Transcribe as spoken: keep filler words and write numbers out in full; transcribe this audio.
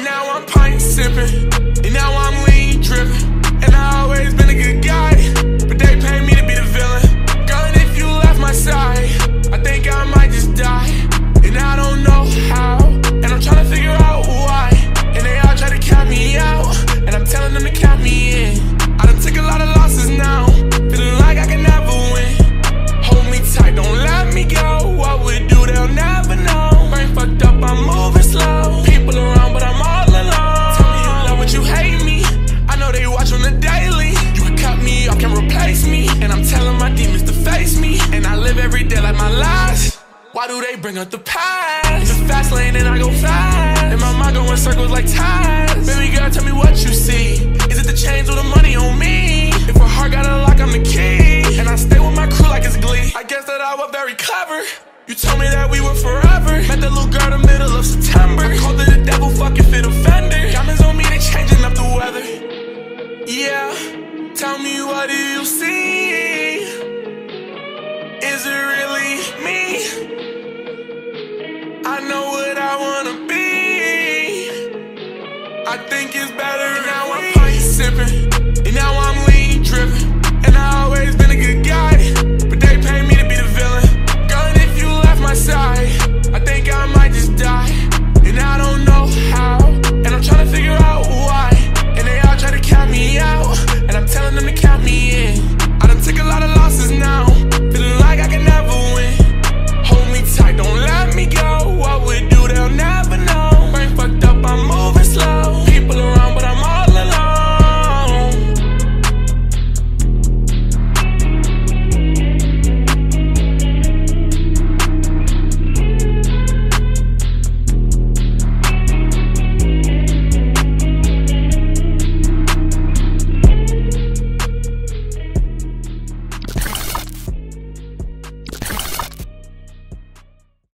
And now I'm pint sipping, and now I'm lean dripping. And I always been a good guy, but they pay me to be the villain. Girl, and if you left my side, I think I might just die. And I don't know how, and I'm trying to figure out why. And they all try to count me out, and I'm telling them to count me in. I done took a lot of losses now, feeling like I can never win. Hold me tight, don't let me go. What we do, they'll never know. Brain fucked up, I'm moving slow. People around, but I'm all alone. Tell me you love what you hate me. I know they watch on the daily. You can cut me off, can replace me. And I'm telling my demons to face me. And I live every day like my last. Why do they bring up the past? It's a fast lane and I go fast. And my mind go in circles like tides. Baby girl, tell me what you see. Is it the chains or the money on me? If a heart got a lock, I'm the key. And I stay with my crew like it's Glee. I guess that I was very clever. You told me that we were forever. Met that little girl the middle of September. I called her the devil, fucking fit offender. Diamonds on me, they changing up the weather. Yeah, tell me what do you see? Is it really me? I know what I wanna be. I think it's better. And now I'm pint sipping, and now I'm